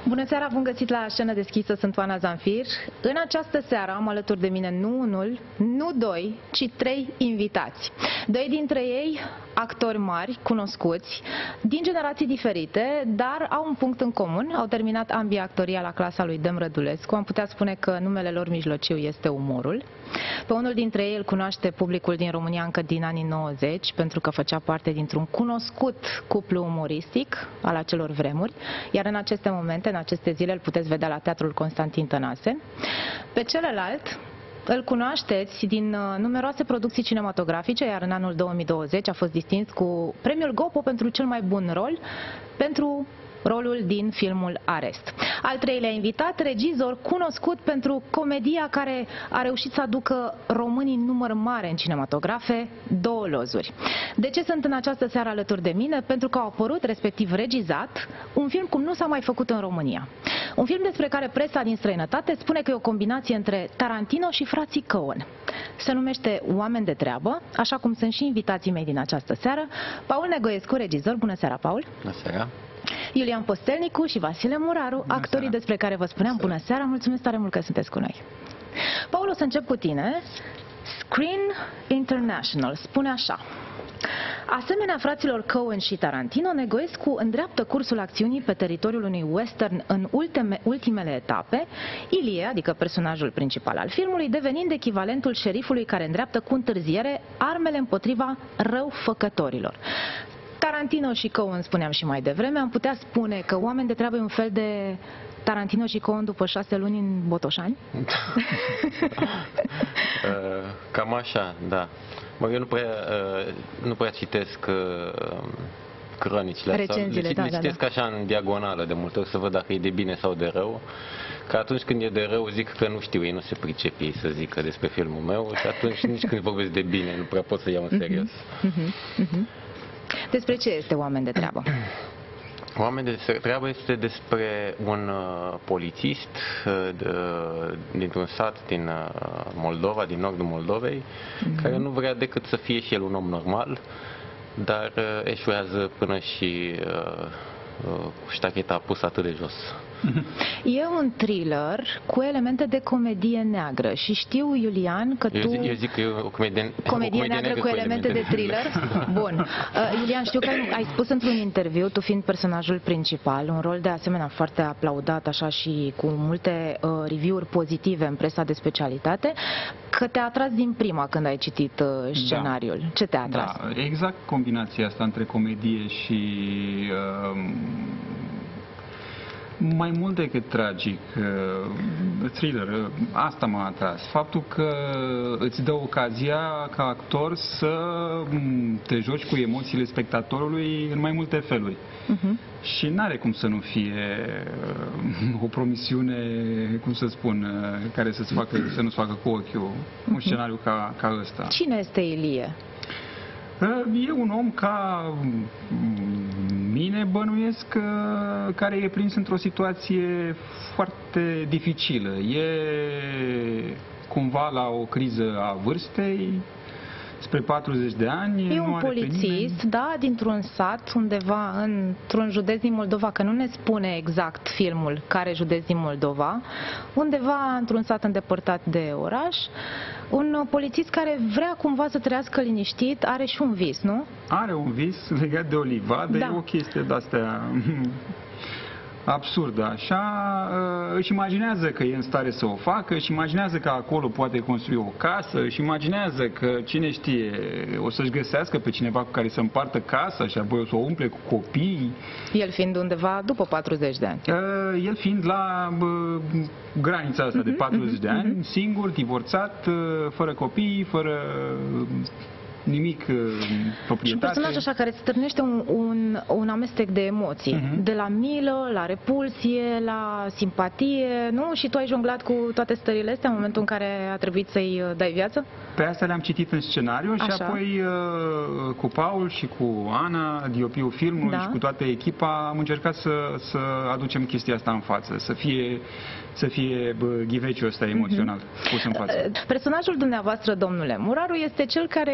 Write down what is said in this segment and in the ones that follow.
Bună seara, bun găsit la Scenă Deschisă, sunt Oana Zanfir. În această seară am alături de mine nu unul, nu doi, ci 3 invitați. 2 dintre ei actori mari, cunoscuți, din generații diferite, dar au un punct în comun. Au terminat ambii actoria la clasa lui Dem Rădulescu. Am putea spune că numele lor mijlociu este umorul. Pe unul dintre ei îl cunoaște publicul din România încă din anii 90, pentru că făcea parte dintr-un cunoscut cuplu umoristic al acelor vremuri, iar în aceste momente, în aceste zile, îl puteți vedea la Teatrul Constantin Tănase. Pe celălalt îl cunoașteți din numeroase producții cinematografice, iar în anul 2020 a fost distins cu premiul Gopo pentru cel mai bun rol, pentru rolul din filmul Arest. Al treilea invitat, regizor cunoscut pentru comedia care a reușit să aducă românii în număr mare în cinematografe, Două lozuri. De ce sunt în această seară alături de mine? Pentru că au apărut, respectiv regizat, un film cum nu s-a mai făcut în România. Un film despre care presa din străinătate spune că e o combinație între Tarantino și frații Coen. Se numește Oameni de treabă, așa cum sunt și invitații mei din această seară. Paul Negoiescu, regizor. Bună seara, Paul! Bună seara! Iulian Postelnicu și Vasile Muraru, actorii despre care vă spuneam. Bună seara, mulțumesc tare mult că sunteți cu noi. Paul, o să încep cu tine. Screen International spune așa: asemenea fraților Coen și Tarantino, Negoiescu îndreaptă cursul acțiunii pe teritoriul unui western în ultimele etape, Ilie, adică personajul principal al filmului, devenind echivalentul șerifului care îndreaptă cu întârziere armele împotriva răufăcătorilor. Tarantino și Coen, spuneam și mai devreme, am putea spune că Oameni de treabă e un fel de Tarantino și Coen după 6 luni în Botoșani? Cam așa, da. Eu nu prea citesc cronicile astea. Le citesc așa în diagonală de multe ori să văd dacă e de bine sau de rău. Că atunci când e de rău zic că nu știu, ei nu se pricep ei să zică despre filmul meu și atunci nici când vorbesc de bine nu prea pot să iau în serios. Despre ce este Oameni de treabă? Oameni de treabă este despre un polițist dintr-un sat din Moldova, din nordul Moldovei, care nu vrea decât să fie și el un om normal, dar eșuează până și cu ștacheta pusă atât de jos. E un thriller cu elemente de comedie neagră și știu, Iulian, că tu... Eu zic că e o comedie neagră cu elemente de thriller? Bun. Iulian, știu că ai spus într-un interviu, tu fiind personajul principal, un rol de asemenea foarte aplaudat, așa și cu multe review-uri pozitive în presa de specialitate, că te-a atras din prima când ai citit scenariul. Da. Ce te-a atras? Da, exact combinația asta între comedie și... mai mult decât tragic, thriller, asta m-a atras. Faptul că îți dă ocazia ca actor să te joci cu emoțiile spectatorului în mai multe feluri. Și n-are cum să nu fie o promisiune, cum să spun, care să nu-ți facă cu ochiul un scenariu ca ăsta. Cine este Ilie? E un om ca mine, bănuiesc, care e prins într-o situație foarte dificilă. E cumva la o criză a vârstei, spre 40 de ani. E un polițist, da, dintr-un sat, undeva într-un județ din Moldova, că nu ne spune exact filmul care județ din Moldova, undeva într-un sat îndepărtat de oraș. Un polițist care vrea cumva să trăiască liniștit, are și un vis, nu? Are un vis legat de o livadă, da. E o chestie de-astea absurdă, așa, își imaginează că e în stare să o facă, își imaginează că acolo poate construi o casă, își imaginează că, cine știe, o să-și găsească pe cineva cu care să împartă casa și apoi o să o umple cu copii. El fiind undeva după 40 de ani. El fiind la granița asta de 40 de ani, singur, divorțat, fără copii, fără... nimic proprietate. Și un personaj așa care îți stârnește un amestec de emoții. De la milă, la repulsie, la simpatie, nu? Și tu ai jonglat cu toate stările astea în momentul în care a trebuit să-i dai viață? Pe asta le-am citit în scenariu și apoi cu Paul și cu Ana, DOP-ul filmului, și cu toată echipa am încercat să aducem chestia asta în față, să fie ghiveciul ăsta emoțional pus în față. Personajul dumneavoastră, domnule Muraru, este cel care îi dă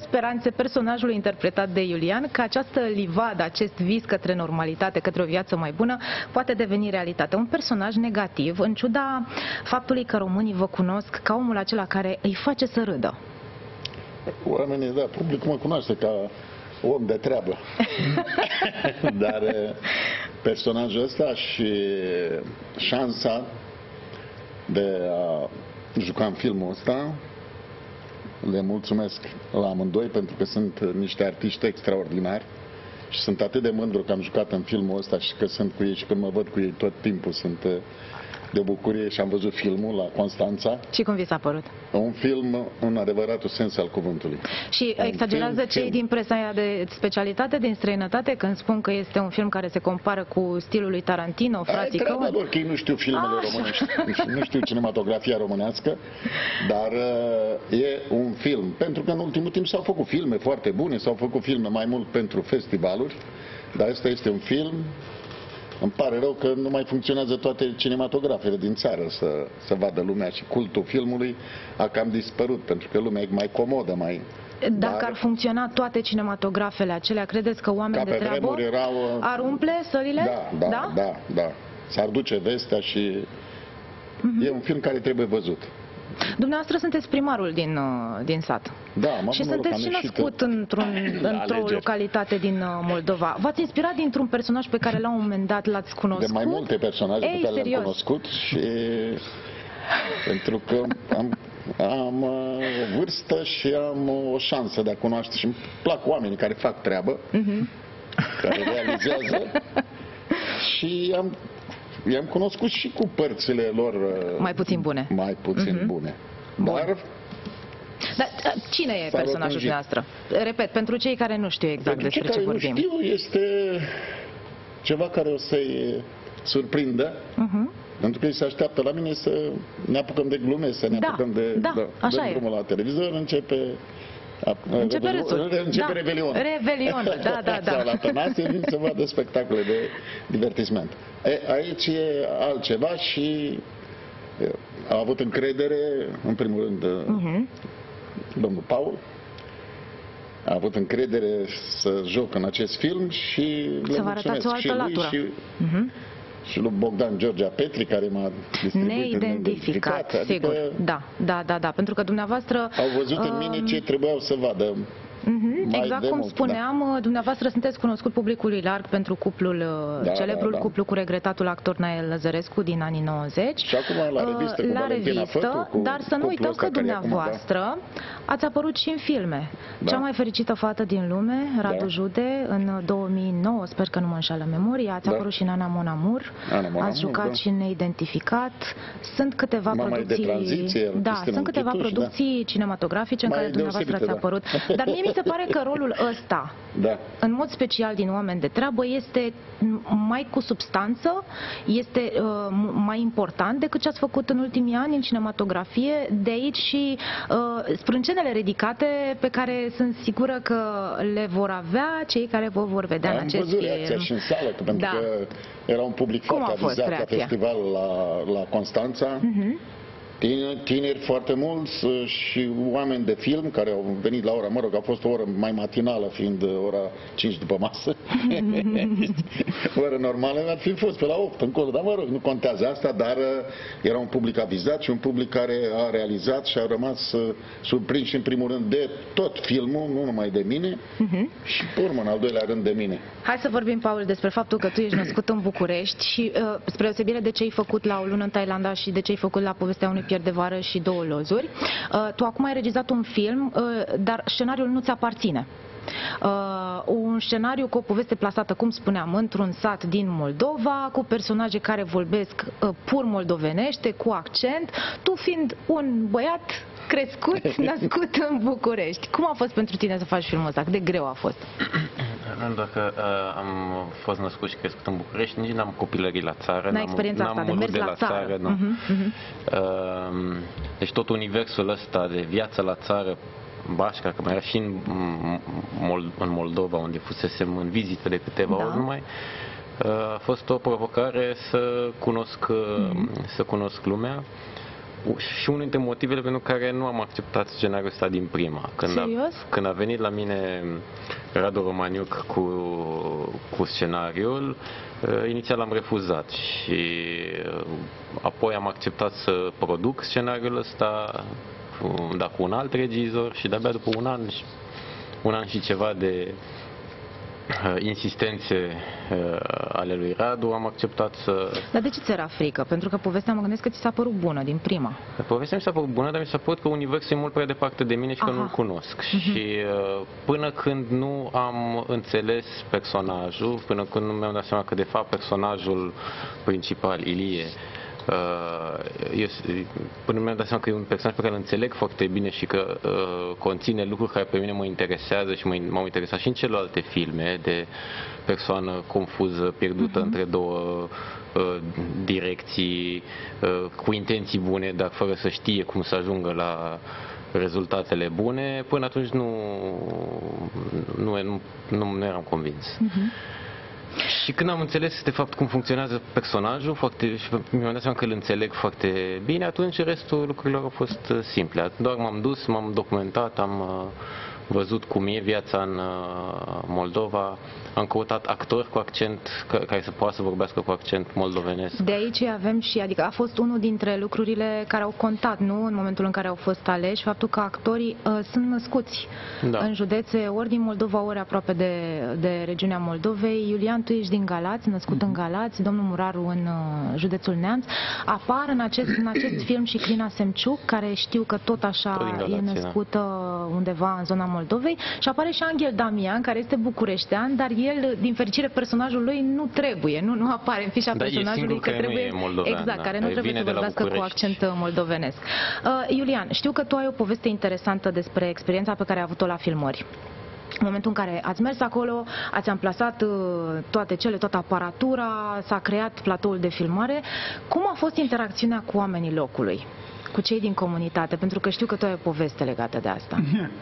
speranțe personajului interpretat de Iulian că această livadă, acest vis către normalitate, către o viață mai bună, poate deveni realitate. Un personaj negativ, în ciuda faptului că românii vă cunosc ca omul acela care îi face să râdă. Oamenii, da, publicul mă cunoaște ca om de treabă. Dar personajul ăsta și șansa de a juca în filmul ăsta, le mulțumesc la amândoi pentru că sunt niște artiști extraordinari și sunt atât de mândru că am jucat în filmul ăsta și că sunt cu ei și când mă văd cu ei tot timpul sunt de bucurie și am văzut filmul la Constanța. Și cum vi s-a părut? Un film în adevăratul sens al cuvântului. Și exagerează cei din presa aia de specialitate din străinătate când spun că este un film care se compară cu stilul lui Tarantino, frații Coen? Treaba lor că ei nu știu filmele românești, nu știu cinematografia românească, dar e un film. Pentru că în ultimul timp s-au făcut filme foarte bune, s-au făcut filme mai mult pentru festivaluri, dar ăsta este un film. Îmi pare rău că nu mai funcționează toate cinematografele din țară să vadă lumea și cultul filmului a cam dispărut, pentru că lumea e mai comodă, mai... Dacă ar funcționa toate cinematografele acelea, credeți că oameni de treabă ar umple sălile? Da. S-ar duce vestea și e un film care trebuie văzut. Dumneavoastră sunteți primarul din sat. Da, și sunteți și născut într-o localitate din Moldova. V-ați inspirat dintr-un personaj pe care la un moment dat l-ați cunoscut? De mai multe personaje pe care le-am cunoscut și pentru că am o vârstă și am o șansă de a cunoaște și îmi plac oamenii care fac treabă, care realizează și i-am cunoscut și cu părțile lor mai puțin bune. Bune. Dar cine e personajul dumneavoastră? Repet, pentru cei care nu știu exact despre ce vorbim. Nu știu, este ceva care o să-i surprindă, pentru că ei se așteaptă la mine să ne apucăm de glume, să ne apucăm de drumul la televizor, începe Revelionul. Revelionul, da. Sau la Tănase, vin să vadă spectacole de divertisment. Aici e altceva și a avut încredere, în primul rând, domnul Paul. A avut încredere să joc în acest film și să vă arătați o altă latură. Și lui Bogdan Georgia Petri, care m-a distribuit neidentificat, adică sigur. Da, pentru că dumneavoastră au văzut în mine ce trebuiau să vadă. Exact cum spuneam, dumneavoastră sunteți cunoscut publicului larg pentru cuplul, celebrul cuplu cu regretatul actor Nael Lăzărescu din anii 90. Și acum la revistă cu Valentina Fătu, dar să nu uităm că dumneavoastră ați apărut și în filme. Cea mai fericită fată din lume, Radu Jude, în 2009, sper că nu mă înșală memoria, ați apărut și în Ana Mon Amour, ați jucat și în Neidentificat. Sunt câteva producții, sunt câteva producții cinematografice în care dumneavoastră ați apărut. Dar mie mi se pare că rolul ăsta, în mod special din Oameni de treabă, este mai cu substanță, este mai important decât ce ați făcut în ultimii ani în cinematografie. De aici și sprâncenele ridicate pe care sunt sigură că le vor avea cei care vă vor vedea în acest film. Am văzut reacția și în sală, pentru că era un public foarte avizat la festivalul la Constanța. Tineri foarte mulți și oameni de film care au venit la ora, a fost o oră mai matinală, fiind ora 5 după masă. Oră normală ar fi fost pe la 8 încolo, dar nu contează asta, dar era un public avizat și un public care a realizat și a rămas surprins în primul rând de tot filmul, nu numai de mine, și pe urmă, în al doilea rând, de mine. Hai să vorbim, Paul, despre faptul că tu ești născut în București și spre deosebire de ce ai făcut la O lună în Thailanda și de ce ai făcut la Povestea unui pier de vară și Două lozuri, tu acum ai regizat un film, dar scenariul nu ți aparține. Un scenariu cu o poveste plasată, cum spuneam, într-un sat din Moldova, cu personaje care vorbesc pur moldovenește, cu accent, tu fiind un băiat crescut, născut în București. Cum a fost pentru tine să faci filmul ăsta? Cât de greu a fost? Nu doar că am fost născut și crescut în București, nici n-am copilărit la țară. N-ai experiența asta de mers la țară. Nu. Deci tot universul ăsta de viață la țară, Bașca, că mai era și în Moldova, unde fusesem în vizită de câteva ori numai, a fost o provocare să cunosc lumea. și unul dintre motivele pentru care nu am acceptat scenariul ăsta din prima. Când a venit la mine Radu Romaniuc cu scenariul, inițial am refuzat și apoi am acceptat să produc scenariul ăsta, dar cu un alt regizor, și de-abia după un an și ceva de insistențe ale lui Radu, am acceptat să... Dar de ce ți era frică? Pentru că povestea, mă gândesc că ți s-a părut bună din prima. Povestea mi s-a părut bună, dar mi s-a părut că universul e mult prea departe de mine și că nu-l cunosc. Și până când nu am înțeles personajul, până când nu mi-am dat seama că de fapt personajul principal, Ilie, până mi-am dat seama că e un personaj pe care îl înțeleg foarte bine și că conține lucruri care pe mine mă interesează și m-au interesat și în celelalte filme de persoană confuză, pierdută între două direcții, cu intenții bune, dar fără să știe cum să ajungă la rezultatele bune. Până atunci nu eram convins. Și când am înțeles de fapt cum funcționează personajul și mi-am dat seama că îl înțeleg foarte bine, atunci restul lucrurilor au fost simple. Doar m-am dus, m-am documentat, am văzut cum e viața în Moldova, am căutat actori cu accent care să poată să vorbească cu accent moldovenesc. De aici avem și, adică a fost unul dintre lucrurile care au contat, nu? În momentul în care au fost aleși, faptul că actorii sunt născuți în județe, ori din Moldova, ori aproape de regiunea Moldovei. Iulian, tu ești din Galați, născut în Galați, domnul Muraru în județul Neamț. Apar în acest film și Clina Semciuc, care știu că tot așa e născută undeva în zona Moldovei, și apare și Angel Damian, care este bucureștean, dar el, din fericire, personajul lui nu trebuie, nu apare în fișa personajului, că trebuie, exact, care nu trebuie să vorbească cu accent moldovenesc. Iulian, știu că tu ai o poveste interesantă despre experiența pe care ai avut-o la filmări. În momentul în care ați mers acolo, ați amplasat toată aparatura, s-a creat platoul de filmare. Cum a fost interacțiunea cu oamenii locului, cu cei din comunitate? Pentru că știu că tu ai o poveste legată de asta.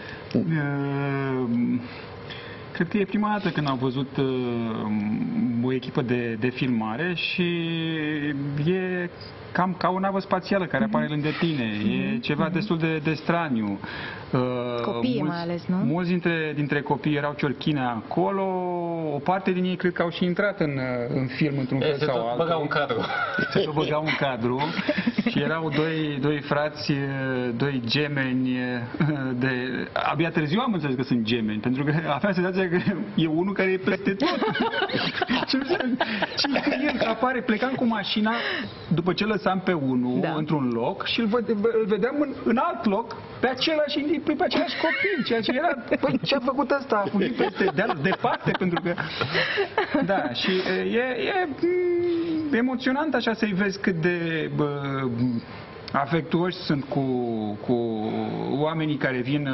Cred că e prima dată când am văzut o echipă de filmare și e cam ca o navă spațială care apare lângă tine. E ceva destul de straniu. Copiii mai ales, nu? Mulți dintre copii erau ciorchine acolo, o parte din ei cred că au și intrat în film într-un fel sau altul. Se tot băgau un cadru și erau doi frați, doi gemeni abia târziu am înțeles că sunt gemeni, pentru că aveam senzația că e unul care e peste tot. Și el apare, plecam cu mașina după ce lăsam pe unul într-un loc și îl vedeam în alt loc pe același copil, ceea ce era, păi ce-a făcut ăsta? A fugit peste deal, departe, pentru că... Da, și e emoționant așa să-i vezi cât de afectuoși sunt cu oamenii care vin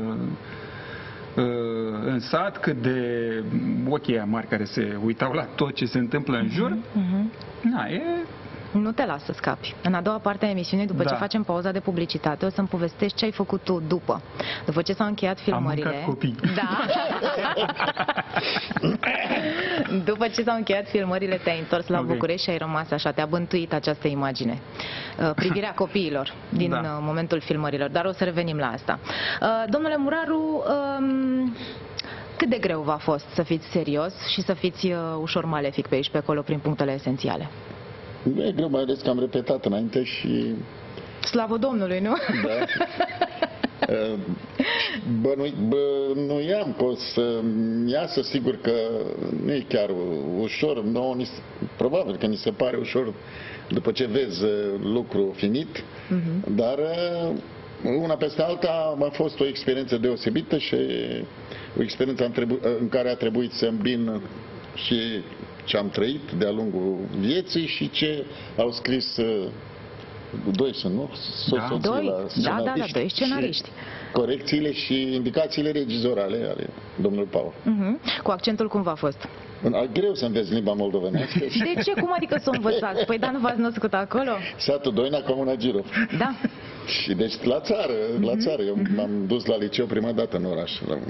în sat, cât de ochii mari care se uitau la tot ce se întâmplă în jur. Da, nu te las să scapi. În a doua parte a emisiunii, după ce facem pauza de publicitate, o să-mi povestești ce ai făcut tu după. După ce s-au încheiat filmările. Am mâncat copii. Da. După ce s-au încheiat filmările, te-ai întors la București și ai rămas așa, te-a bântuit această imagine. Privirea copiilor din momentul filmărilor. Dar o să revenim la asta. Domnule Muraru, cât de greu v-a fost să fiți serios și să fiți ușor malefic pe aici, pe acolo, prin punctele esențiale? Nu e greu, mai ales că am repetat înainte și... Slavă Domnului, nu? Da. Bănuiam că o să iasă, sigur că nu e chiar ușor, probabil că ni se pare ușor după ce vezi lucru finit, dar una peste alta a fost o experiență deosebită și o experiență în care a trebuit să îmbin și ce am trăit de-a lungul vieții și ce au scris doi sunt, nu? Doi scenariști. Corecțiile și indicațiile regizorale ale domnului Paul. Cu accentul cum v-a fost? Greu să înveți limba moldovenească. De ce? Cum adică să o învățați? Păi, dar nu v-ați născut acolo? Satul Doina, Comuna Girov. Da. Și deci la țară, eu m-am dus la liceu prima dată în oraș,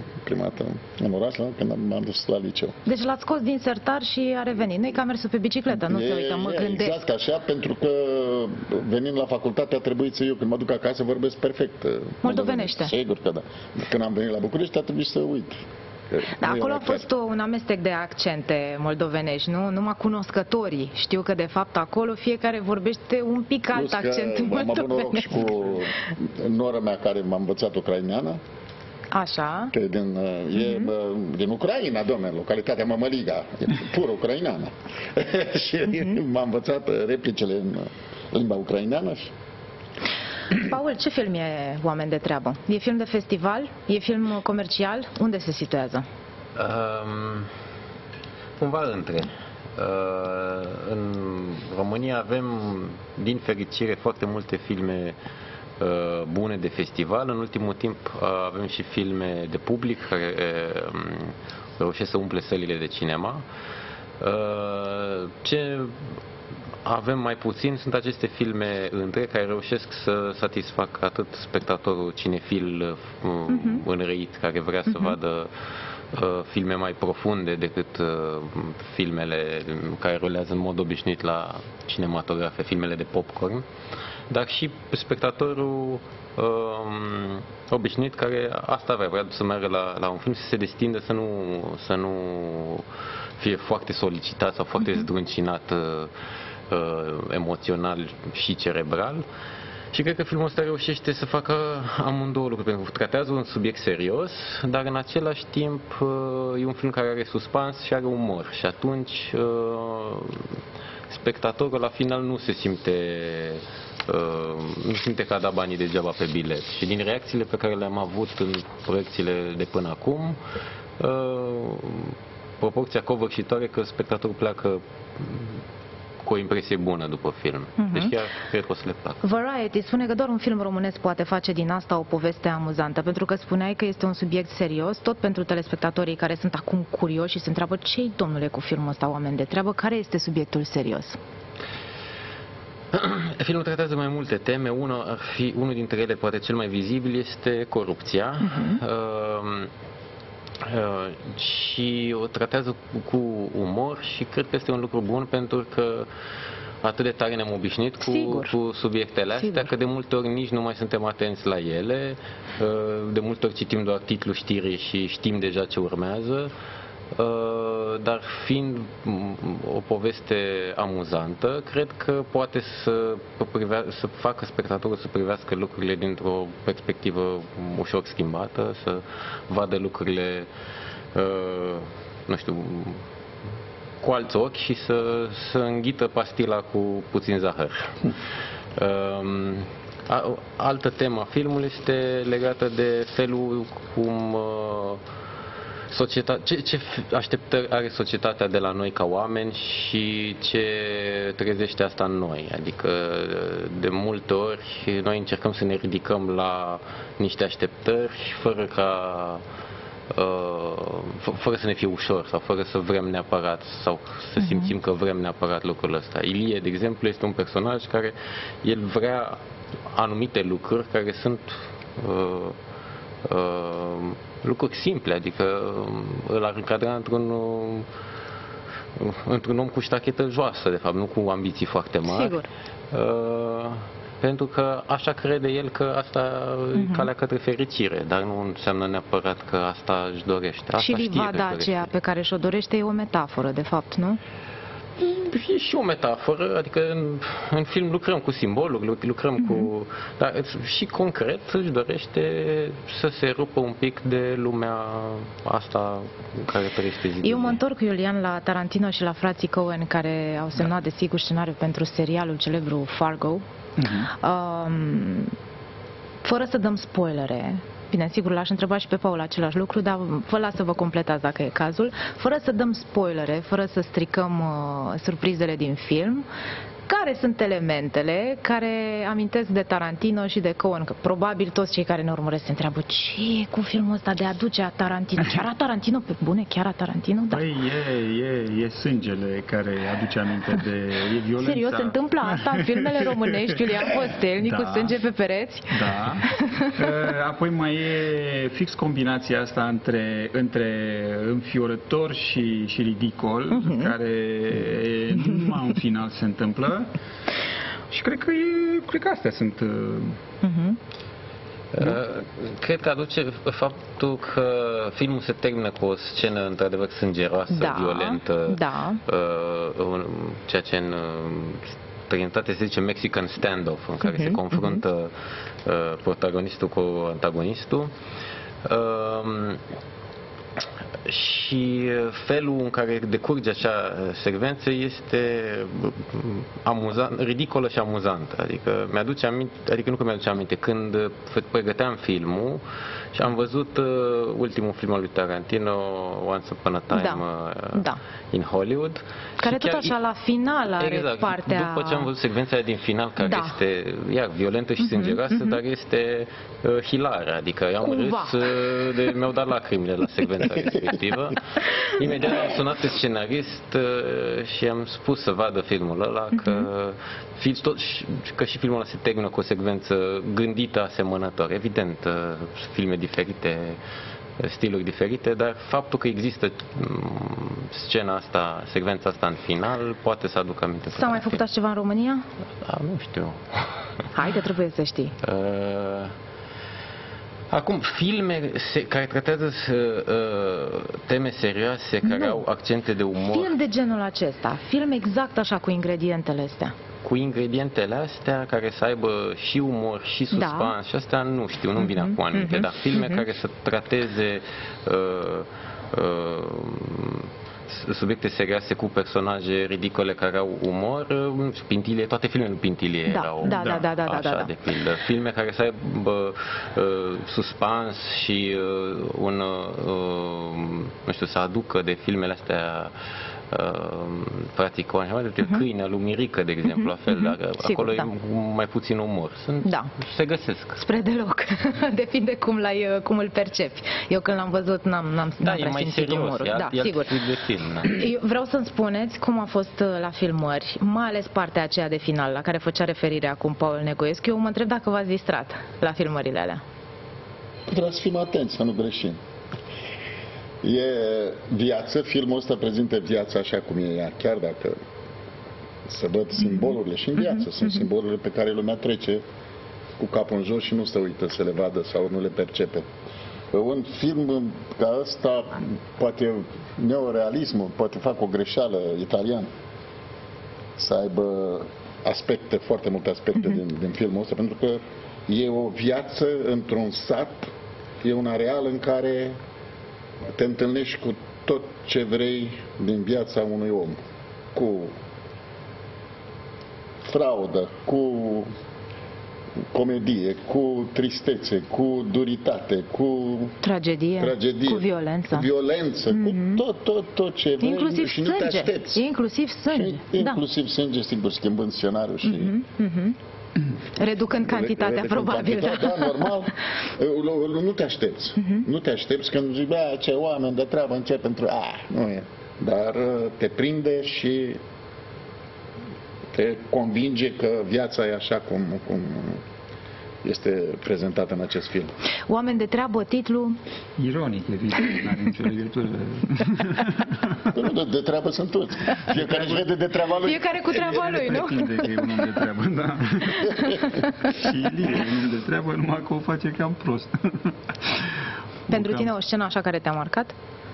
când m-am dus la liceu. Deci l-ați scos din sertar și a revenit. Nu-i ca mersul pe bicicletă, nu se uită, mă gândesc. Exact așa, pentru că venind la facultate a trebuit să eu, când mă duc acasă, vorbesc perfect moldovenește. Sigur că da. Când am venit la București a trebuit să uit. Da, acolo a fost un amestec de accente moldovenești, nu? Numai cunoscătorii știu că de fapt acolo fiecare vorbește un pic alt accent moldovenesc. Am avut noroc și cu nora mea care m-a învățat ucraineană. Așa. Că din Ucraina, domnule, localitatea Mămăliga, pur ucraineană. Și m-a învățat replicele în limba ucraineană. Paul, ce film e Oameni de treabă? E film de festival? E film comercial? Unde se situează? Cumva între. În România avem, din fericire, foarte multe filme bune de festival. În ultimul timp avem și filme de public care reușesc să umple sălile de cinema. Ce avem mai puțin sunt aceste filme între care reușesc să satisfacă atât spectatorul cinefil înrăit care vrea să vadă filme mai profunde decât filmele care rulează în mod obișnuit la cinematografe, filmele de popcorn, dar și spectatorul obișnuit care asta vrea să meargă la un film, să se destindă, să nu fie foarte solicitat sau foarte zdruncinat emoțional și cerebral. Și cred că filmul ăsta reușește să facă amândouă lucruri, pentru că tratează un subiect serios, dar în același timp e un film care are suspans și are umor. Și atunci spectatorul la final nu se simte că a dat banii degeaba pe bilet. Și din reacțiile pe care le-am avut în proiecțiile de până acum, proporția covârșitoare că spectatorul pleacă cu o impresie bună după film. Deci chiar cred că o să le placă. Variety spune că doar un film românesc poate face din asta o poveste amuzantă, pentru că spuneai că este un subiect serios, tot pentru telespectatorii care sunt acum curioși și se întreabă ce-i, domnule, cu filmul ăsta Oameni de treabă, care este subiectul serios? Filmul tratează mai multe teme. Unul dintre ele, poate cel mai vizibil, este corupția. Și o tratează cu umor și cred că este un lucru bun, pentru că atât de tare ne-am obișnuit cu subiectele astea, că de multe ori nici nu mai suntem atenți la ele, de multe ori citim doar titlul știrii și știm deja ce urmează, dar fiind o poveste amuzantă, cred că poate să facă spectatorul să privească lucrurile dintr-o perspectivă ușor schimbată, să vadă lucrurile, nu știu, cu alți ochi și să înghită pastila cu puțin zahăr. Altă temă a filmului este legată de felul cum ce așteptări are societatea de la noi ca oameni și ce trezește asta în noi. Adică de multe ori noi încercăm să ne ridicăm la niște așteptări fără să ne fie ușor sau fără să vrem neapărat sau să simțim că vrem neapărat lucrul ăsta. Ilie, de exemplu, este un personaj care el vrea anumite lucruri care sunt lucruri simple, adică îl ar încadra într-un om cu ștachetă joasă, de fapt, nu cu ambiții foarte mari. Sigur. Pentru că așa crede el că asta e calea către fericire, dar nu înseamnă neapărat că asta își dorește. Asta și livada aceea pe care și-o dorește e o metaforă, de fapt, nu? E și o metaforă, adică în film lucrăm cu simboluri, lucrăm cu... Dar și concret își dorește să se rupă un pic de lumea asta care trăiește zi de zi. Eu mă întorc, Iulian, la Tarantino și la frații Coen, care au semnat desigur scenariul pentru serialul celebru Fargo. Fără să dăm spoilere, bine, sigur, l-aș întreba și pe Paul același lucru, dar vă las să vă completați dacă e cazul. Fără să dăm spoilere, fără să stricăm surprizele din film, care sunt elementele care amintesc de Tarantino și de Coen? Că probabil toți cei care ne urmăresc se întreabă ce e cu filmul ăsta de aduce a Tarantino? Chiar a Tarantino? Pe bune, chiar a Tarantino? Da. Păi e sângele care aduce aminte de violența. Serios, se întâmplă asta în filmele românești, Iulian Postelnic, cu sânge pe pereți? Da. Apoi mai e fix combinația asta între înfiorător și ridicol, care numai în final se întâmplă. Și cred că astea sunt... Cred că aduce faptul că filmul se termină cu o scenă într-adevăr sângeroasă, violentă, ceea ce în străinătate se zice Mexican standoff, în care se confruntă protagonistul cu antagonistul. Și felul în care decurge acea secvență este amuzant, ridicolă și amuzantă. Adică mi-aduce aminte, adică nu că mi-aduce aminte, când pregăteam filmul și am văzut ultimul film al lui Tarantino, Once Upon a Time in Hollywood. Care tot așa la final are partea... După ce am văzut secvența din final, care este iar violentă și sângeroasă, dar este hilară. Adică am râs, mi-au dat lacrimile la secvența respectivă. Imediat am sunat pe scenarist și am spus să vadă filmul ăla, că și filmul ăla se termină cu o secvență gândită asemănător. Evident, filme diferite, stiluri diferite, dar faptul că există scena asta, secvența asta în final, poate să aducă aminte. S-a mai făcut așa ceva în România? Da, nu știu. Hai că trebuie să știi. Acum, filme care tratează teme serioase, care au accente de umor. Film de genul acesta, film exact așa, cu ingredientele astea. Cu ingredientele astea care să aibă și umor și suspans și astea nu știu, nu-mi vine acum aminte, dar filme care să trateze subiecte serioase cu personaje ridicole care au umor, Pintilie, toate filmele lui Pintilie erau așa, de pildă. Filme care să aibă suspans și nu știu, să aducă de filmele astea practic Câinea lui Mirică, de exemplu, la fel, dar acolo e mai puțin umor. Se găsesc. Spre deloc. Depinde cum îl percepi. Eu când l-am văzut n-am prea simțit umorul. Da, sigur. De film, Eu vreau să-mi spuneți cum a fost la filmări, mai ales partea aceea de final, la care făcea referire acum Paul Negoescu. Eu mă întreb dacă v-ați distrat la filmările alea. Trebuie să fim atenți, să nu greșim. E viață, filmul ăsta prezintă viața așa cum e ea, chiar dacă se văd simbolurile și în viață, sunt simbolurile pe care lumea trece cu capul în jos și nu se uită să le vadă sau nu le percepe. Un film ca ăsta, poate neorealismul, poate fac o greșeală italian, să aibă aspecte, foarte multe aspecte din filmul ăsta, pentru că e o viață într-un sat, e una reală în care te întâlnești cu tot ce vrei din viața unui om, cu fraudă, cu comedie, cu tristețe, cu duritate, cu tragedie, cu violență, cu tot ce vrei, inclusiv și nu te aștepți. Inclusiv sânge. Inclusiv sânge, sigur, schimbând scenariul și... Reducând cantitatea, probabil. Da, normal. Nu te aștepți. Nu te aștepți când zici, bă, ce oameni de treabă încep pentru... nu e. Dar te prinde și te convinge că viața e așa cum este prezentată în acest film. Oameni de treabă, titlu... Ironic, evident, nu are nicio legătură. De treabă sunt toți. Fiecare își vede de treaba lui. Fiecare cu treaba lui, nu? Pretinde că e un om de treabă, da. Și Ilie e un om de treabă, numai că o face cam prost. Pentru tine o scenă așa care te-a marcat?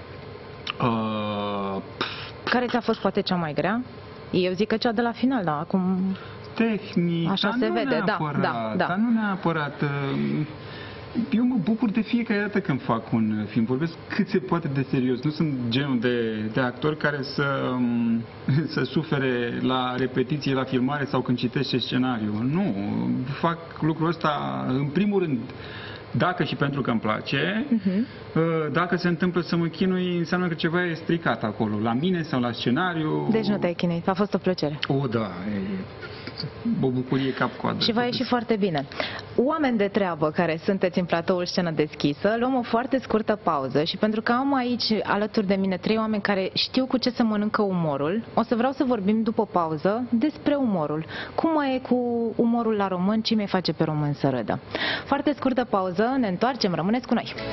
Care ți-a fost poate cea mai grea? Eu zic că cea de la final, da, acum... Tehnic, așa se vede, dar nu neapărat. Eu mă bucur de fiecare dată când fac un film. Vorbesc cât se poate de serios. Nu sunt genul de actor care să sufere la repetiție, la filmare sau când citește scenariul. Nu. Fac lucrul ăsta, în primul rând, Dacă și pentru că îmi place, dacă se întâmplă să mă chinui, înseamnă că ceva e stricat acolo, la mine sau la scenariu. Deci nu te-ai chinuit, a fost o plăcere. O, da, o bucurie cap-coadă. Și va ieși foarte bine. Oameni de treabă care sunteți în platoul Scenă Deschisă, luăm o foarte scurtă pauză și pentru că am aici alături de mine 3 oameni care știu cu ce se mănâncă umorul, o să vreau să vorbim după pauză despre umorul. Cum mai e cu umorul la român, ce mai face pe român să râdă. Foarte scurtă pauză, ne întoarcem, rămâneți cu noi.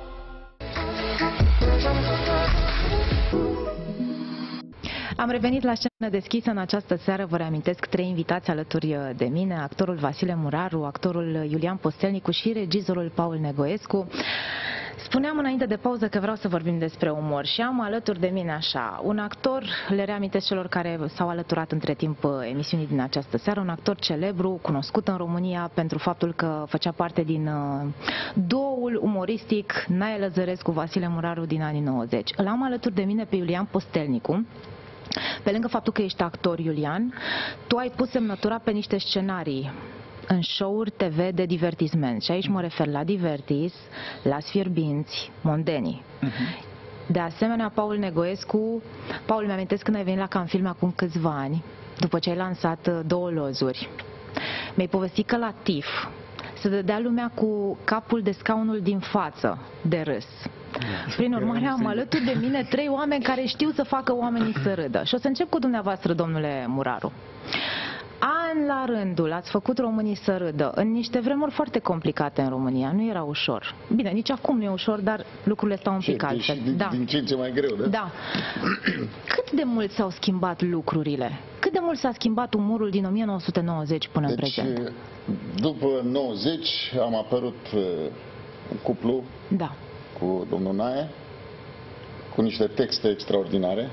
Am revenit la Scenă Deschisă în această seară, vă reamintesc 3 invitați alături de mine, actorul Vasile Muraru, actorul Iulian Postelnicu și regizorul Paul Negoescu. Spuneam înainte de pauză că vreau să vorbim despre umor și am alături de mine așa, un actor, le reamintesc celor care s-au alăturat între timp emisiunii din această seară, un actor celebru, cunoscut în România pentru faptul că făcea parte din duoul umoristic Nae Lăzărescu, Vasile Muraru din anii 90. Îl am alături de mine pe Iulian Postelnicu. Pe lângă faptul că ești actor, Iulian, tu ai pus semnătura pe niște scenarii în show-uri TV de divertisment. Și aici mă refer la Divertis, la Sfierbinți, Mondenii. De asemenea, Paul Negoescu, Paul, mi-amintesc când ai venit la Cam Film acum câțiva ani, după ce ai lansat 2 lozuri. Mi-ai povestit că la TIF se dădea lumea cu capul de scaunul din față de râs. Prin urmare, am alături de mine 3 oameni care știu să facă oamenii să râdă. Și o să încep cu dumneavoastră, domnule Muraru. An la rândul ați făcut românii să râdă în niște vremuri foarte complicate în România. Nu era ușor. Bine, nici acum nu e ușor, dar lucrurile stau un pic altfel. Din ce în ce mai greu, da? Da. Cât de mult s-au schimbat lucrurile? Cât de mult s-a schimbat umorul din 1990 până în prezent? După 90 am apărut un cuplu cu domnul Nae, cu niște texte extraordinare.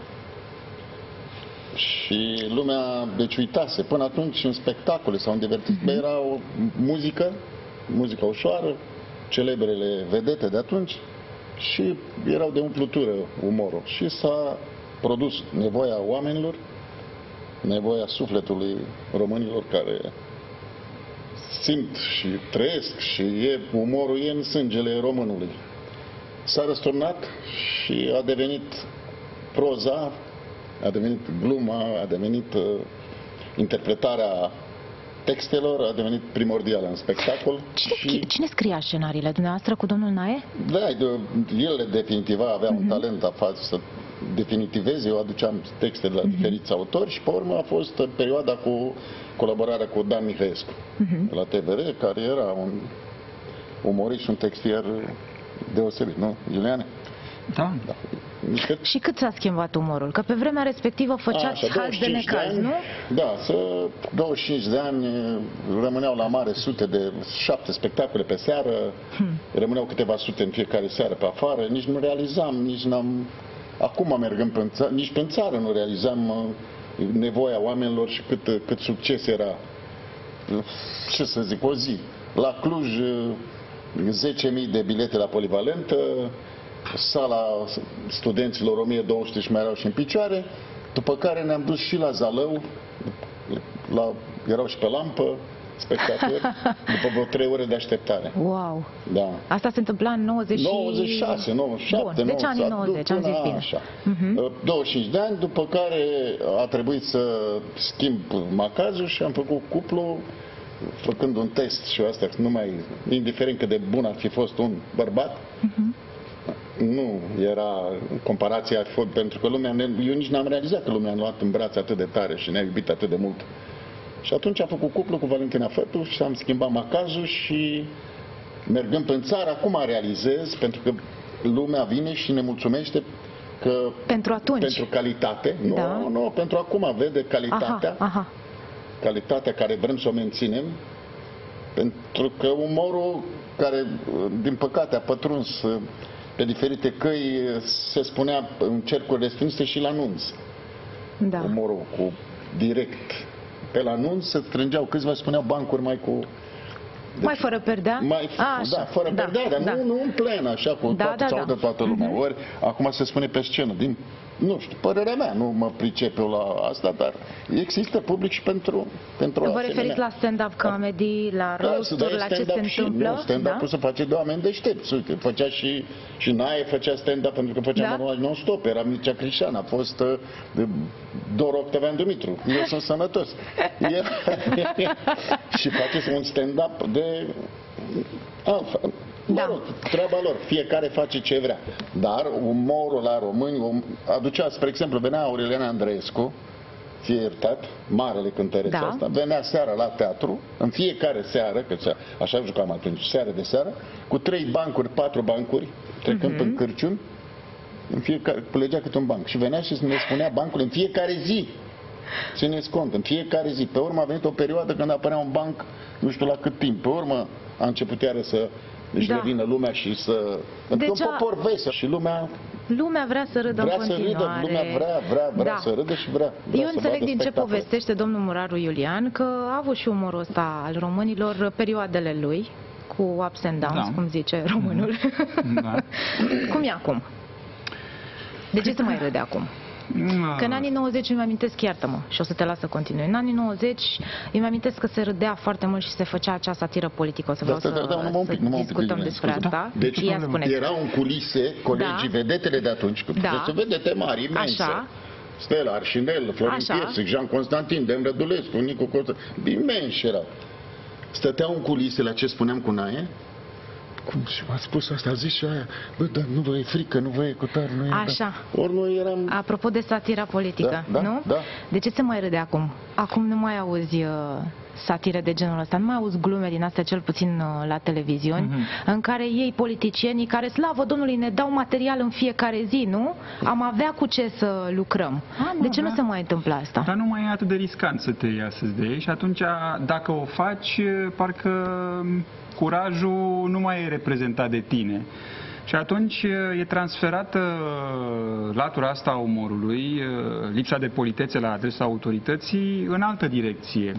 Și lumea, deci uitase, până atunci în spectacole sau în divertisment, era o muzică ușoară, celebrele vedete de atunci și erau de umplutură umorul. Și s-a produs nevoia oamenilor, nevoia sufletului românilor care simt și trăiesc și umorul e în sângele românului. S-a răsturnat și a devenit proza, a devenit gluma, a devenit interpretarea textelor, a devenit primordială în spectacol. Cine scria scenariile? Dumneavoastră cu domnul Nae? Da, el le definitiva, avea un talent să definitiveze, eu aduceam texte de la diferiți autori și pe urmă a fost perioada cu colaborarea cu Dan Mihaescu la TVR, care era un umorist și un textier deosebit, nu, Iuliane? Da. Și cât s-a schimbat umorul? Că pe vremea respectivă făceați haz de necaz, nu? Da, 25 de ani rămâneau la mare sute de 7 spectacole pe seară, rămâneau câteva sute în fiecare seară pe afară, nici nu realizam, nici n-am... Acum mergând nici pe țară nu realizam nevoia oamenilor și cât succes era, ce să zic, o zi. La Cluj 10.000 de bilete la polivalentă, sala studenților 1200 și mai erau și în picioare, după care ne-am dus și la Zalău, erau și pe lampă spectatori, după vreo 3 ore de așteptare. Wow! Da. Asta se întâmpla în 96, 97, bun, deci anii 90, am zis bine. Așa. 25 de ani, după care a trebuit să schimb macazul și am făcut cuplu, făcând un test și asta, indiferent cât de bun ar fi fost un bărbat, nu era comparația, pentru că eu nici n-am realizat că lumea a luat în brațe atât de tare și ne-a iubit atât de mult. Și atunci am făcut cuplu cu Valentina Fătu și am schimbat macazul și mergând în țară, acum realizez, pentru că lumea vine și ne mulțumește că pentru calitate, nu, pentru acum vede calitatea, calitatea care vrem să o menținem, pentru că umorul care, din păcate, a pătruns pe diferite căi, se spunea în cercuri restrânse și la nunț. Da. Umorul cu direct. Pe la nunț se strângeau câțiva, spuneau bancuri mai cu... Mai fără perdea? Fără perdea, dar nu în plen, așa, cu toată lumea. Ori, acum se spune pe scenă, nu știu, părerea mea, nu mă pricep eu la asta, dar există public și pentru Vă referiți la stand-up comedy, la roast-uri, la ce se întâmplă? Nu, stand-up-ul se face de oameni deștepți. Uite, făcea și Nae făcea stand-up pentru că făcea manual non-stop. Era Mircea Crișan, a fost Dor Octavian Dumitru. Eu sunt sănătos. Și face un stand-up de... Mă rog, treaba lor, fiecare face ce vrea. Dar umorul la români aducea, spre exemplu, venea Aurelian Andreescu, fie iertat, marele cântăreț asta, venea seara la teatru, în fiecare seară, că așa jucam atunci, seară de seară, cu 3 bancuri, 4 bancuri, trecând în cârciuni, în fiecare, legea câte un banc. Și venea și ne spunea bancul în fiecare zi. Țineți cont, în fiecare zi. Pe urmă a venit o perioadă când apărea un banc, nu știu la cât timp. Pe urmă a început iară să revină lumea și să... Deci un popor vesel și lumea vrea să râdă în continuare. Lumea vrea să râdă și vrea Eu înțeleg din ce povestește domnul Muraru Iulian că a avut și umorul ăsta al românilor perioadele lui, cu ups and downs, cum zice românul. Cum e acum? De ce se mai râde acum? Că în anii 90 îmi amintesc, iartă-mă, și o să te las să continui. În anii 90 îmi amintesc că se râdea foarte mult și se făcea acea satiră politică. O să vreau să discutăm despre asta. Deci erau în culise colegii, vedetele de atunci, sunt vedete mari, imense. Stella Arșinel, Florin Piersic, Jean Constantin, Dem Rădulescu, Nicu Coță, imensi erau. Stăteau în culise la ce spuneam cu Nae. Cum și m-a spus asta, a zis și aia, bă, dar nu vă e frică, nu vă e cutare, nu e... Așa. Ori noi eram... Apropo de satira politică, nu? Da. De ce se mai râde acum? Acum nu mai auzi satire de genul ăsta, nu mai auzi glume din astea, cel puțin la televiziuni, în care ei, politicienii, care, slavă Domnului, ne dau material în fiecare zi, nu? Am avea cu ce să lucrăm. De ce nu se mai întâmplă asta? Dar nu mai e atât de riscant să te iei astăzi de ei și atunci, dacă o faci, parcă curajul nu mai e reprezentat de tine. Și atunci e transferată latura asta a umorului, lipsa de politețe la adresa autorității, în altă direcție.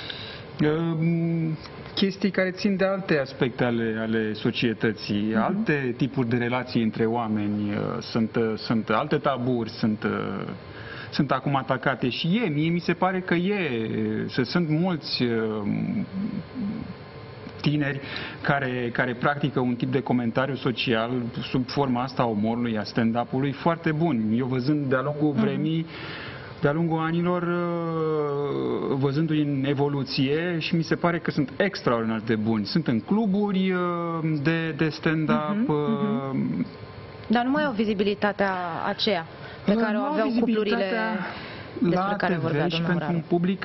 Chestii care țin de alte aspecte ale societății, alte tipuri de relații între oameni, sunt alte taburi, sunt acum atacate și mie mi se pare că sunt mulți tineri care practică un tip de comentariu social sub forma asta a umorului, a stand-up-ului, foarte bun. Eu văzând de-a lungul vremii, de-a lungul anilor, văzându-i în evoluție și mi se pare că sunt extraordinar de buni. Sunt în cluburi de stand-up. Dar nu mai au vizibilitatea aceea pe care o aveau cuplurile despre care vorbea domnul pentru un public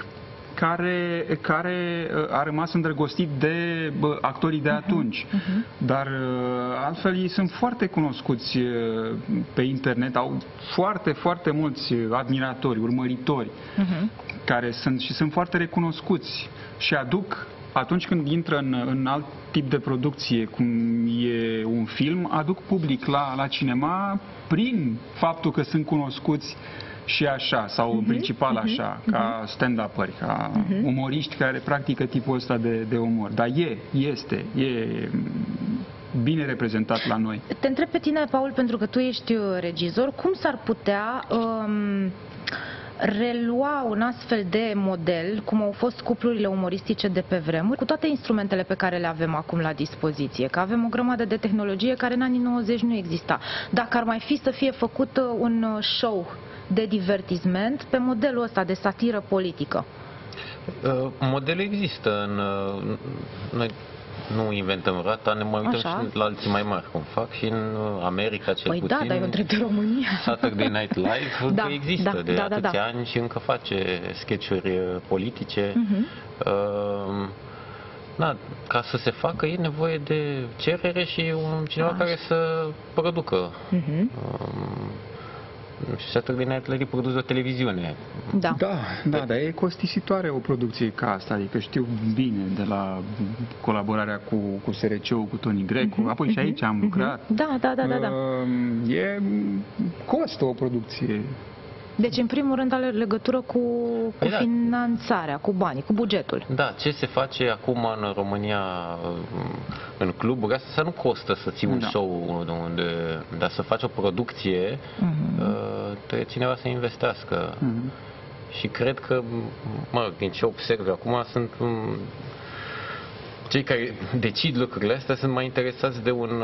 care a rămas îndrăgostit de actorii de atunci. Dar altfel ei sunt foarte cunoscuți pe internet, au foarte, foarte mulți admiratori, urmăritori, care sunt foarte recunoscuți și aduc, atunci când intră în alt tip de producție, cum e un film, aduc public la cinema prin faptul că sunt cunoscuți și așa, sau în principal așa, ca stand-uperi, ca umoriști care practică tipul ăsta de umor. Dar este bine reprezentat la noi. Te întreb pe tine, Paul, pentru că tu ești regizor, cum s-ar putea relua un astfel de model, cum au fost cuplurile umoristice de pe vremuri, cu toate instrumentele pe care le avem acum la dispoziție, că avem o grămadă de tehnologie care în anii 90 nu exista. Dacă ar mai fi să fie făcut un show de divertisment pe modelul ăsta de satiră politică? Modelul există. Noi nu inventăm roata, ne mai uităm și la alții mai mari cum fac și în America cel puțin. Da, dar eu întreb de România. Saturday Night Live există de atâția ani și încă face sketch-uri politice. Ca să se facă e nevoie de cerere și cineva care să producă. Și Saturday Night Live produce o televiziune. Dar e costisitoare o producție ca asta, adică știu bine de la colaborarea cu SRC-ul, cu Toni Grecu, apoi și aici am lucrat. Da. E costă o producție Deci, în primul rând, are legătură cu finanțarea, cu banii, cu bugetul. Da, ce se face acum în România, în cluburi, asta nu costă să ții un show, dar să faci o producție, trebuie cineva să investească. Și cred că, din ce observ acum, sunt cei care decid lucrurile astea sunt mai interesați de un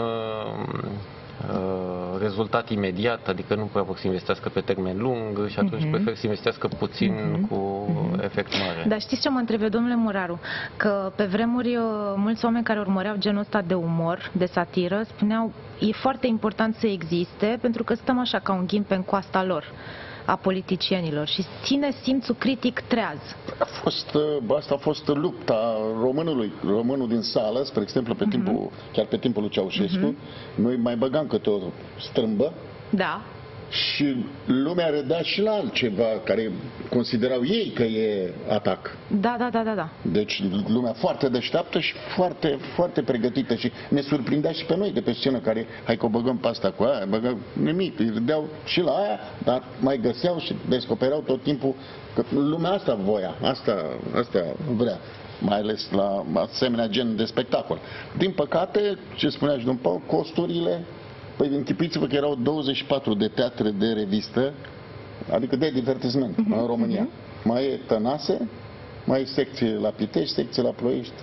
rezultat imediat, adică nu prea vor să investească pe termen lung și atunci prefer să investească puțin cu efect mare. Dar știți ce mă întreb eu, domnule Muraru? Că pe vremuri mulți oameni care urmăreau genul ăsta de umor, de satiră, spuneau e foarte important să existe pentru că stăm așa ca un ghimpe în coasta lor, a politicienilor, și ține simțul critic treaz. Asta a fost lupta românul din sală, spre exemplu, chiar pe timpul lui Ceaușescu. Noi mai băgam câte o strâmbă. Da. Și lumea râdea și la altceva care considerau ei că e atac. Da. Deci lumea foarte deșteaptă și foarte, foarte pregătită și ne surprindea și pe noi de pe scenă care, hai că o băgăm pe asta cu aia, băgăm nimic, îi râdeau și la aia, dar mai găseau și descopereau tot timpul că lumea asta voia, asta vrea, mai ales la asemenea gen de spectacol. Din păcate, ce spunea și domnul Paul, costurile. Păi închipuiți-vă că erau 24 de teatre de revistă, adică de divertisment în România. Mai e Tănase, mai e secție la Pitești, secție la Ploiești,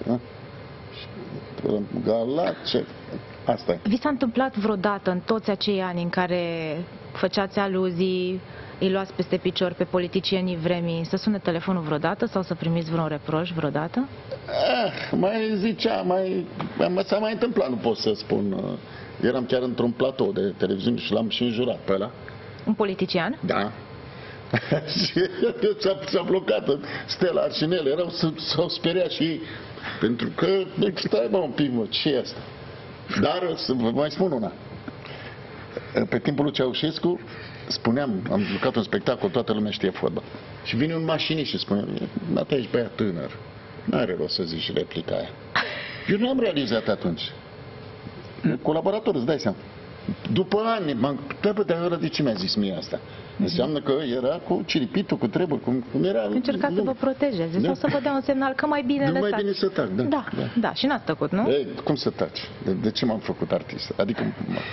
Galați, asta e. Vi s-a întâmplat vreodată în toți acei ani în care făceați aluzii, îi luați peste picior pe politicienii vremii, să sune telefonul vreodată sau să primiți vreun reproș vreodată? Mai zicea, s-a mai întâmplat, nu pot să spun. Eram chiar într-un platou de televiziune și l-am și înjurat pe ăla. Un politician? Da. Și s-a blocat Stella Arșinel, s-au speriat și ei. Pentru că, stai un pic, ce e asta? Dar, să vă mai spun una. Pe timpul lui Ceaușescu, am jucat un spectacol, toată lumea știe fotbal. Și vine un mașinist și spune, da, tu ești băiat tânăr, n-are rost să zici replica aia. Eu nu am realizat atunci. Colaborator, îți dai seama. După ani, dar de ce mi-a zis mie asta? Înseamnă că era cu ciripitul, cu treburi, cum era. Încerca să vă protejeze sau să vă dea un semnal că mai bine lăsați. Nu mai bine să tac, Da, și n-ați tăcut, nu? Cum să taci? De ce m-am făcut artist? Adică...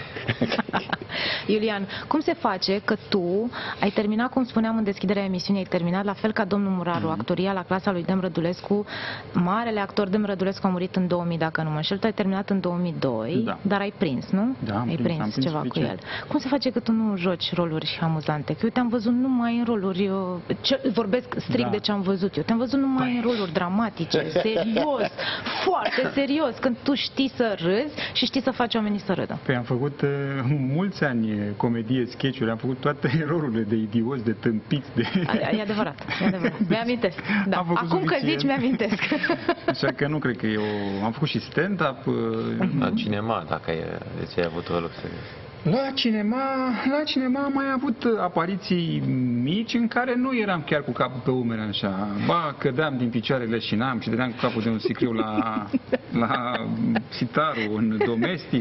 Iulian, cum se face că tu ai terminat, cum spuneam în deschiderea emisiunii, ai terminat la fel ca domnul Muraru, actoria la clasa lui Dem Rădulescu, marele actor Dem Rădulescu a murit în 2000, dacă nu mă înșel, tu ai terminat în 2002, dar ai prins, nu? Da, ai prins ceva cu el. Cum se face că tu nu joci roluri amuzante? Că eu te-am văzut numai în roluri, vorbesc strict de ce am văzut eu, te-am văzut numai în roluri dramatice, serios, foarte serios, când tu știi să râzi și știi să faci oamenii să râdă. Păi am făcut mulți ani comedie, sketch-uri, am făcut toate rolurile de idioți, de tâmpiți, de... E adevărat, mi-amintesc. Da. Acum că zici, mi-amintesc. Așa că nu cred că eu... Am făcut și stand-up. La cinema, dacă de ce ai avut rolul serios? La cinema am mai avut apariții mici în care nu eram chiar cu capul pe umeri așa. Ba, cădeam din picioarele și n-am și dădeam cu capul de un sicriu la sitarul în domestic.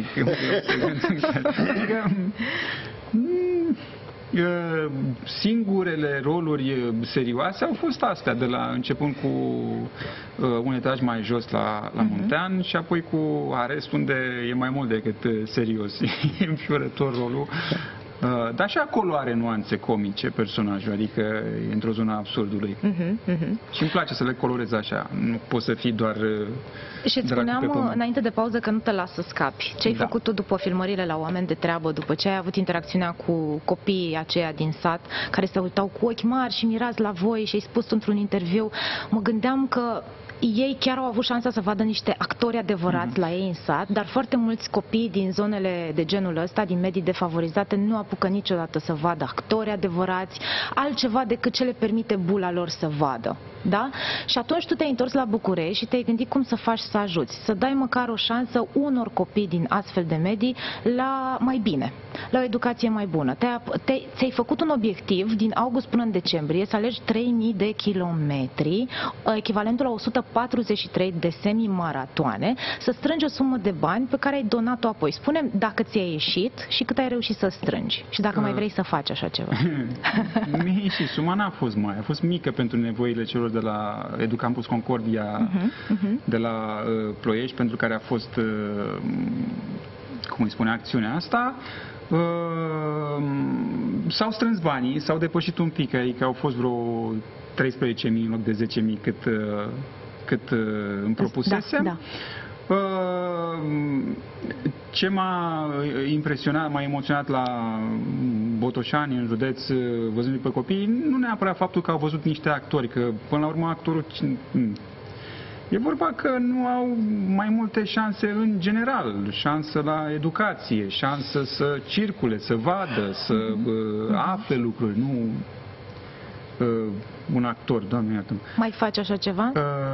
Singurele roluri serioase au fost astea, de la începând cu Un etaj mai jos la Muntean și apoi cu Arest, unde e mai mult decât serios, e înfiorător rolul. Dar și acolo are nuanțe comice personajul, adică e într-o zonă absurdului. Și îmi place să le colorez așa, nu poți să fii doar... Și îți spuneam înainte de pauză că nu te las să scapi. Ce ai făcut tu după filmările la Oameni de Treabă, după ce ai avut interacțiunea cu copiii aceia din sat, care se uitau cu ochi mari și mirați la voi și ai spus într-un interviu, mă gândeam că ei chiar au avut șansa să vadă niște actori adevărați la ei în sat, dar foarte mulți copii din zonele de genul ăsta, din medii defavorizate, nu apucă niciodată să vadă actori adevărați, altceva decât ce le permite bula lor să vadă. Da? Și atunci tu te-ai întors la București și te-ai gândit cum să faci să ajuți, să dai măcar o șansă unor copii din astfel de medii la mai bine. la o educație mai bună. Ți-ai făcut un obiectiv din august până în decembrie să alegi 3000 de kilometri, echivalentul la 143 de semi-maratoane, să strângi o sumă de bani pe care ai donat-o apoi. Spune-mi dacă ți-a ieșit și cât ai reușit să strângi și dacă mai vrei să faci așa ceva. Mi-a ieșit. Suma n-a fost mare. A fost mică pentru nevoile celor de la Educampus Concordia de la Ploiești, pentru care a fost, cum îi spune, acțiunea asta. S-au strâns banii, s-au depășit un pic, adică au fost vreo 13.000 în loc de 10.000 cât îmi propusesem. Da. Ce m-a impresionat, m-a emoționat la Botoșani, în județ, văzându-i pe copii, nu neapărat faptul că au văzut niște actori, că până la urmă actorul... E vorba că nu au mai multe șanse în general, șansă la educație, șansă să circule, să vadă, să afle lucruri, nu un actor, Doamne iartă-mă. Mai faci așa ceva?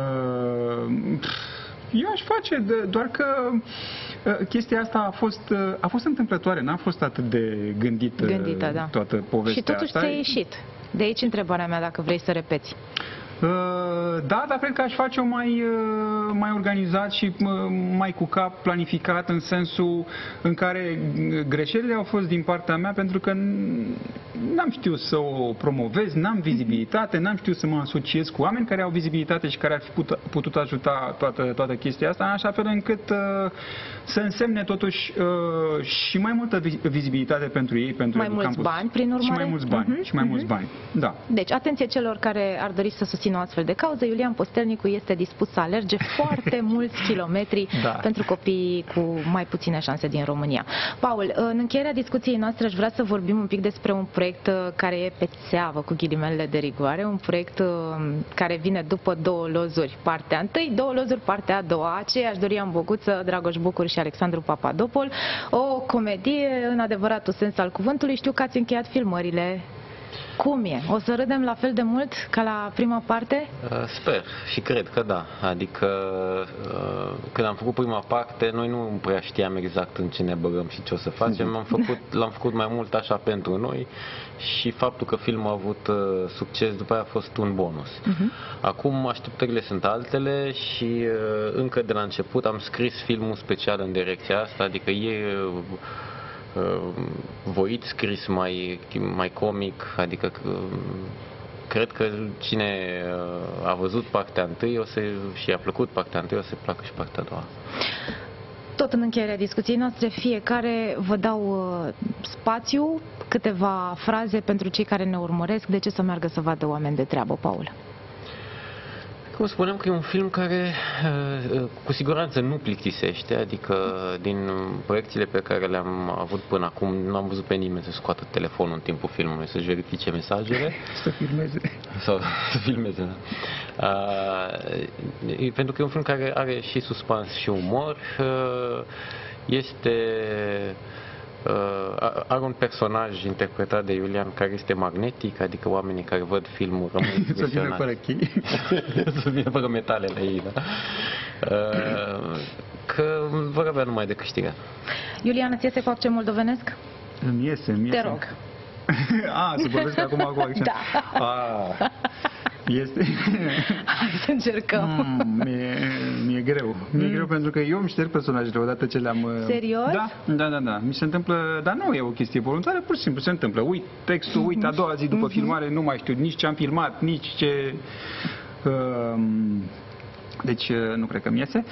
Eu aș face, doar că chestia asta a fost întâmplătoare, n-a fost atât de gândită da. Toată povestea asta. Și totuși ți-a ieșit. De aici întrebarea mea, dacă vrei să repeți. Da, dar cred că aș face-o mai organizat și mai cu cap planificat, în sensul în care greșelile au fost din partea mea, pentru că n-am știut să o promovez, n-am vizibilitate, n-am știut să mă asociez cu oameni care au vizibilitate și care ar fi putut ajuta toată chestia asta, în așa fel încât să însemne totuși și mai multă vizibilitate pentru ei, pentru mai mulți bani, prin urmare? Și mai mulți bani, și mai mulți bani, da. Deci, atenție celor care ar dori să susțină o astfel de cauză, Iulian Postelnicu este dispus să alerge foarte mulți kilometri pentru copiii cu mai puține șanse din România. Paul, în încheierea discuției noastre aș vrea să vorbim un pic despre un proiect care e pe țeavă, cu ghilimele de rigoare, un proiect care vine după Două lozuri, partea 1, Două lozuri, partea a doua, aceeași Dorian Boguță, Dragoș Bucur și Alexandru Papadopol, o comedie în adevăratul sens al cuvântului. Știu că ați încheiat filmările. Cum e? O să râdem la fel de mult ca la prima parte? Sper și cred că da. Adică când am făcut prima parte, noi nu prea știam exact în ce ne băgăm și ce o să facem. L-am făcut mai mult așa pentru noi și faptul că filmul a avut succes după aia a fost un bonus. Acum așteptările sunt altele și încă de la început am scris filmul special în direcția asta, adică voit scris mai comic, adică cred că cine a văzut partea 1 și a plăcut partea 1 o să placă și partea a doua. Tot în încheierea discuției noastre, fiecare vă dau spațiu, câteva fraze pentru cei care ne urmăresc, de ce să meargă să vadă Oameni de treabă, Paul? Cum spuneam, că e un film care cu siguranță nu plictisește, adică din proiecțiile pe care le-am avut până acum nu am văzut pe nimeni să scoată telefonul în timpul filmului, să-și verifice mesajele. Să filmeze. Sau să filmeze, da. Pentru că e un film care are și suspans și umor, are un personaj interpretat de Iulian care este magnetic, adică oamenii care văd filmul rămân impresionați. Să vină fără chei. Să vină fără metale la ei, da? Că vor avea numai de câștigat. Iulian, îți iese cu accent moldovenesc? Îmi iese. Te rog. Să vorbesc acum cu accent. Da. Este... Hai să încercăm. Mi-e greu. Mi-e greu pentru că eu îmi șterg personajele odată ce le-am... Serios? Da. Mi se întâmplă, dar nu e o chestie voluntară, pur și simplu se întâmplă. Uit textul, uit a doua zi după filmare, nu mai știu nici ce am filmat, nici ce... Deci nu cred că mi iese.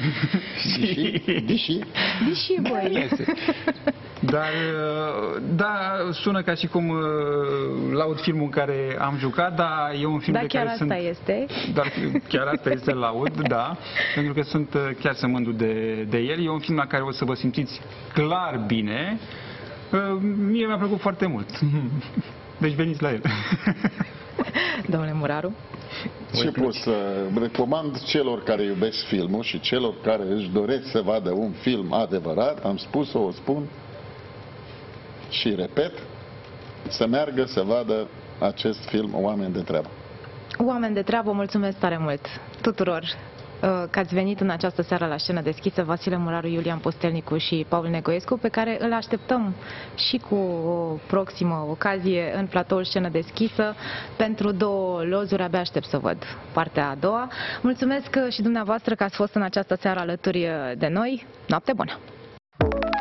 Deși, băi. Dar, da, sună ca și cum laud filmul în care am jucat, dar e un film de care sunt... Dar chiar asta este. Dar chiar asta este, laud, da, pentru că sunt chiar să mândru de el. E un film la care o să vă simțiți clar bine. Mie mi-a plăcut foarte mult. Deci veniți la el. Domnule Muraru? Ce pot să recomand celor care iubesc filmul și celor care își doresc să vadă un film adevărat, am spus-o, o spun și repet, să meargă să vadă acest film Oameni de treabă. Oameni de treabă, mulțumesc tare mult tuturor că ați venit în această seară la Scenă Deschisă, Vasile Muraru, Iulian Postelnicu și Paul Negoescu, pe care îl așteptăm și cu o proximă ocazie în platoul Scenă Deschisă pentru 2 lozuri. Abia aștept să văd partea a doua. Mulțumesc și dumneavoastră că ați fost în această seară alături de noi. Noapte bună!